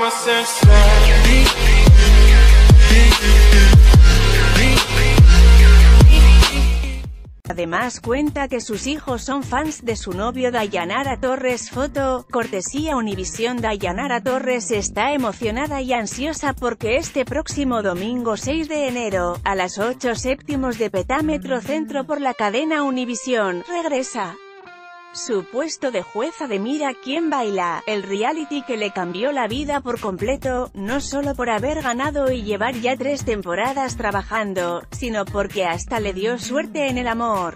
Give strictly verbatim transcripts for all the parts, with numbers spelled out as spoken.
Además cuenta que sus hijos son fans de su novio Dayanara Torres. Foto, cortesía Univisión. Dayanara Torres está emocionada y ansiosa porque este próximo domingo seis de enero, a las ocho séptimos de Petámetro Centro por la cadena Univisión, regresa su puesto de jueza de Mira quién baila, el reality que le cambió la vida por completo, no solo por haber ganado y llevar ya tres temporadas trabajando, sino porque hasta le dio suerte en el amor.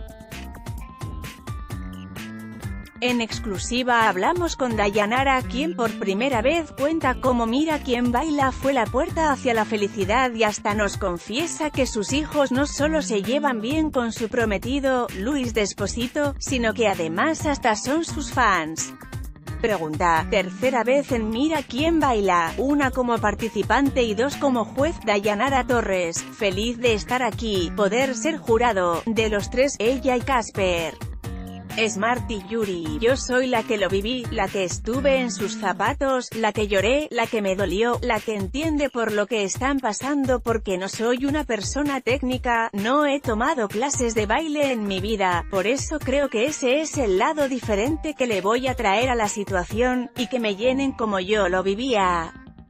En exclusiva hablamos con Dayanara, quien por primera vez cuenta cómo Mira quién baila fue la puerta hacia la felicidad y hasta nos confiesa que sus hijos no solo se llevan bien con su prometido, Luis Desposito, sino que además hasta son sus fans. Pregunta, tercera vez en Mira quién baila, una como participante y dos como juez. Dayanara Torres, feliz de estar aquí, poder ser jurado, de los tres, ella y Casper Smart y Yuri, yo soy la que lo viví, la que estuve en sus zapatos, la que lloré, la que me dolió, la que entiende por lo que están pasando porque no soy una persona técnica, no he tomado clases de baile en mi vida, por eso creo que ese es el lado diferente que le voy a traer a la situación, y que me llenen como yo lo vivía.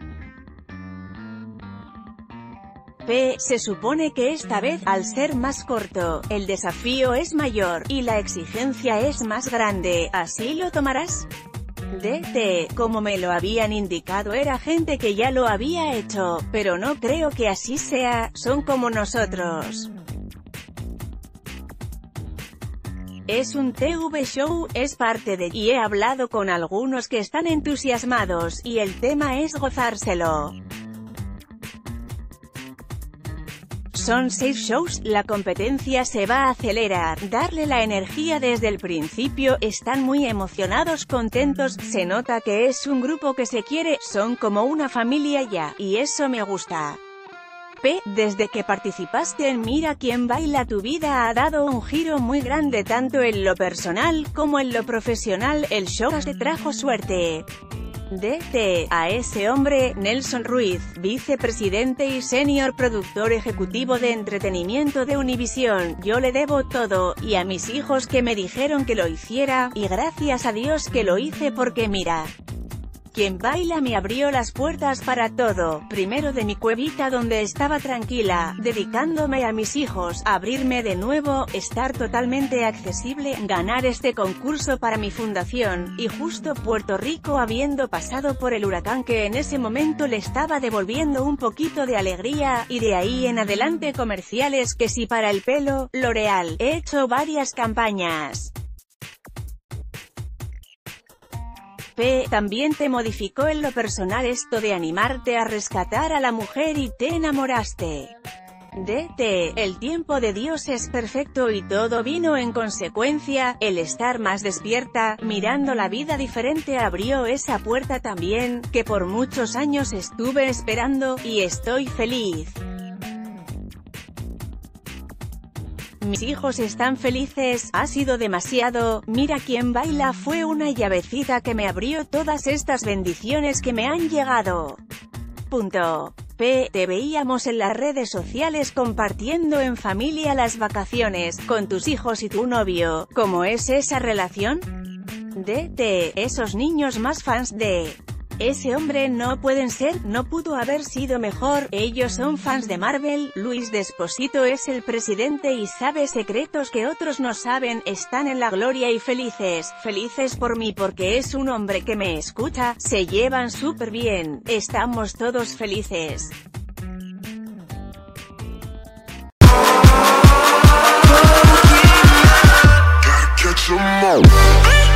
P. Se supone que esta vez, al ser más corto, el desafío es mayor, y la exigencia es más grande, ¿así lo tomarás? D. T. Como me lo habían indicado era gente que ya lo había hecho, pero no creo que así sea, son como nosotros. Es un T V show, es parte de, y he hablado con algunos que están entusiasmados, y el tema es gozárselo. Son seis shows, la competencia se va a acelerar, darle la energía desde el principio, están muy emocionados, contentos, se nota que es un grupo que se quiere, son como una familia ya, y eso me gusta. P. Desde que participaste en Mira quién baila tu vida ha dado un giro muy grande tanto en lo personal, como en lo profesional, el show te trajo suerte. D. T. A ese hombre, Nelson Ruiz, vicepresidente y senior productor ejecutivo de entretenimiento de Univisión, yo le debo todo, y a mis hijos que me dijeron que lo hiciera, y gracias a Dios que lo hice porque Mira quién baila me abrió las puertas para todo, primero de mi cuevita donde estaba tranquila, dedicándome a mis hijos, abrirme de nuevo, estar totalmente accesible, ganar este concurso para mi fundación, y justo Puerto Rico habiendo pasado por el huracán que en ese momento le estaba devolviendo un poquito de alegría, y de ahí en adelante comerciales que si para el pelo, L'Oreal, he hecho varias campañas. P. También te modificó en lo personal esto de animarte a rescatar a la mujer y te enamoraste. D. T. El tiempo de Dios es perfecto y todo vino en consecuencia, el estar más despierta, mirando la vida diferente abrió esa puerta también, que por muchos años estuve esperando, y estoy feliz. Mis hijos están felices, ha sido demasiado, Mira quién baila fue una llavecita que me abrió todas estas bendiciones que me han llegado. Punto. P. Te veíamos en las redes sociales compartiendo en familia las vacaciones, con tus hijos y tu novio, ¿cómo es esa relación? D. T. Esos niños más fans de ese hombre no pueden ser, no pudo haber sido mejor, ellos son fans de Marvel, Luis Desposito es el presidente y sabe secretos que otros no saben, están en la gloria y felices, felices por mí porque es un hombre que me escucha, se llevan súper bien, estamos todos felices. Gotta catch 'em all.